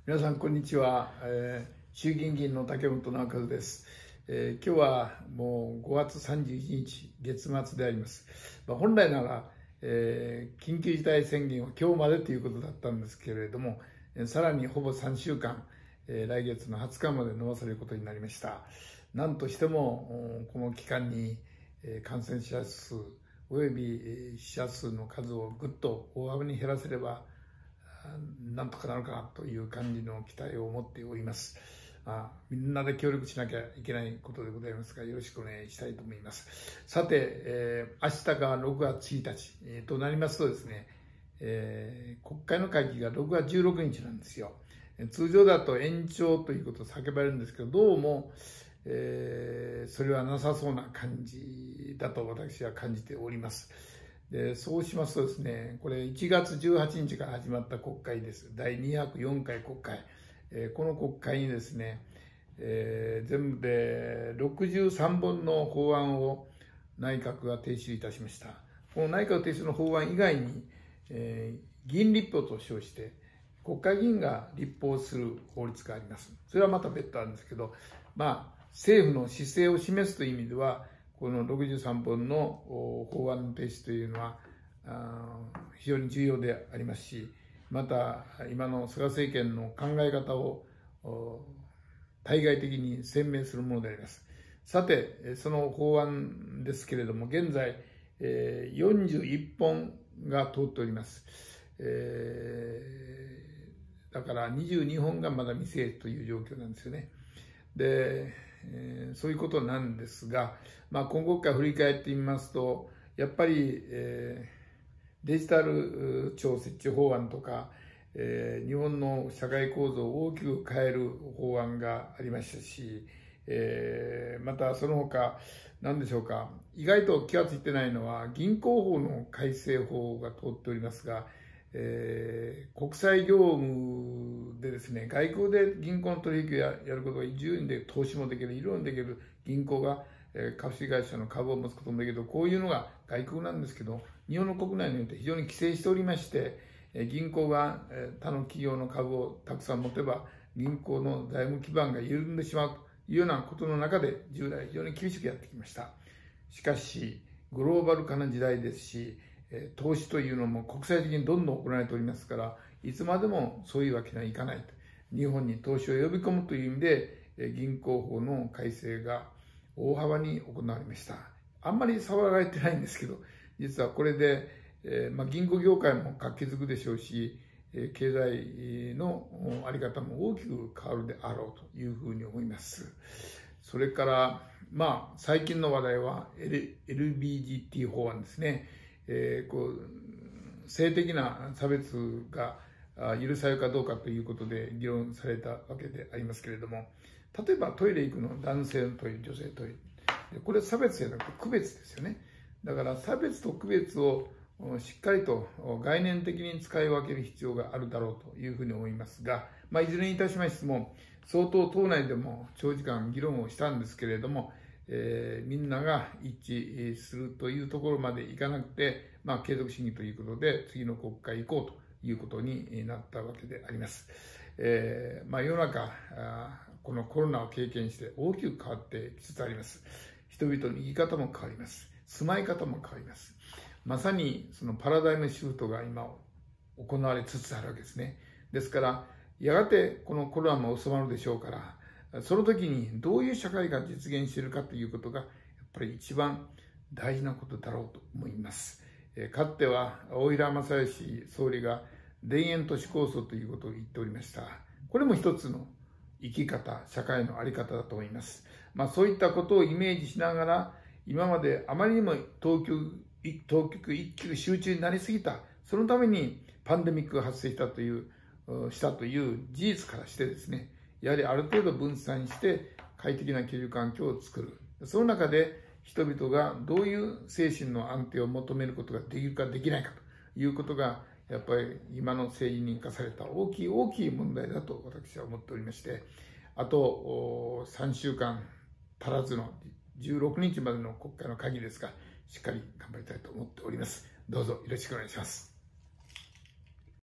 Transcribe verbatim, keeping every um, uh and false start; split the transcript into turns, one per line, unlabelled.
皆さんこんにちは、えー、衆議院議員の竹本直和です、えー、今日はもうごがつさんじゅういちにち月末であります、まあ、本来なら、えー、緊急事態宣言は今日までということだったんですけれども、えー、さらにほぼさんしゅうかん、えー、来月のはつかまで延ばされることになりました。なんとしてもこの期間に感染者数および死者数の数をぐっと大幅に減らせればなんとかなるかなという感じの期待を持っております。あみんなで協力しなきゃいけないことでございますが、よろしくお願いしたいと思います。さて、えー、明日がろくがつついたち、えー、となりますとですね、えー、国会の会期がろくがつじゅうろくにちなんですよ。通常だと延長ということを叫ばれるんですけど、どうも、えー、それはなさそうな感じだと私は感じております。でそうしますとですね、これいちがつじゅうはちにちから始まった国会です。だいにひゃくよんかい国会。えー、この国会にですね、えー、全部でろくじゅうさんぼんの法案を内閣が提出いたしました。この内閣提出の法案以外に、えー、議員立法と称して、国会議員が立法する法律があります。それはまた別途あるんですけど、まあ、政府の姿勢を示すという意味では、このろくじゅうさんぼんの法案の提出というのは非常に重要でありますし、また今の菅政権の考え方を対外的に鮮明するものであります。さて、その法案ですけれども、現在よんじゅういっぽんが通っております。えー、だからにじゅうにほんがまだ未成立という状況なんですよね。で、えー、そういうことなんですが、まあ、今国会振り返ってみますと、やっぱり、えー、デジタル庁設置法案とか、えー、日本の社会構造を大きく変える法案がありましたし、えー、またその他、何でしょうか、意外と気がついてないのは、銀行法の改正法が通っておりますが、えー、国際業務でですね、外国で銀行の取引を や, やることが自由にで投資もできる、いろいろできる銀行が、えー、株式会社の株を持つこともできる、こういうのが外国なんですけど、日本の国内において非常に規制しておりまして、えー、銀行が、えー、他の企業の株をたくさん持てば、銀行の財務基盤が緩んでしまうというようなことの中で、従来非常に厳しくやってきました。しかし、グローバル化の時代ですし、投資というのも国際的にどんどん行われておりますから、いつまでもそういうわけにはいかないと。日本に投資を呼び込むという意味で、銀行法の改正が大幅に行われました。あんまり騒がれてないんですけど、実はこれで、えーまあ、銀行業界も活気づくでしょうし、経済の在り方も大きく変わるであろうというふうに思います。それから、まあ、最近の話題は エルビージーティー 法案ですね。えー、こう性的な差別が許されるかどうかということで議論されたわけでありますけれども、例えばトイレ行くの男性のトイレ、女性トイレ、これは差別じゃなくて区別ですよね。だから差別と区別をしっかりと概念的に使い分ける必要があるだろうというふうに思いますが、まあ、いずれにいたしましても、相当党内でも長時間議論をしたんですけれども、えー、みんなが一致するというところまでいかなくて、まあ、継続審議ということで、次の国会行こうということになったわけであります。えーまあ、世の中、このコロナを経験して大きく変わってきつつあります。人々の生き方も変わります。住まい方も変わります。まさにそのパラダイムシフトが今行われつつあるわけですね。ですから、やがてこのコロナも収まるでしょうから、その時にどういう社会が実現しているかということが、やっぱり一番大事なことだろうと思います。えー、かつては大平正義総理が田園都市構想ということを言っておりました。これも一つの生き方、社会の在り方だと思います。まあ、そういったことをイメージしながら、今まであまりにも当局、当局一極集中になりすぎた、そのためにパンデミックが発生したという、したという事実からしてですね、やはりある程度分散して快適な居住環境を作る。その中で人々がどういう精神の安定を求めることができるかできないかということが、やっぱり今の政治に生かされた大きい大きい問題だと私は思っておりまして、あとさんしゅうかん足らずのじゅうろくにちまでの国会の会議ですが、しっかり頑張りたいと思っております。どうぞよろしくお願いします。